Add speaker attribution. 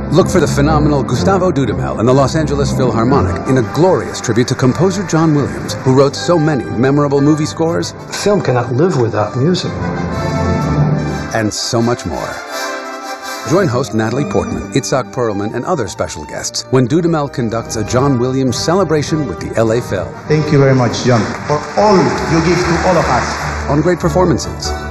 Speaker 1: Look for the phenomenal Gustavo Dudamel and the Los Angeles Philharmonic in a glorious tribute to composer John Williams, who wrote so many memorable movie scores.
Speaker 2: Film cannot live without music.
Speaker 1: And so much more. Join host Natalie Portman, Itzhak Perlman, and other special guests when Dudamel conducts a John Williams celebration with the LA Phil.
Speaker 3: Thank you very much, John, for all you give to all of us.
Speaker 1: On great performances,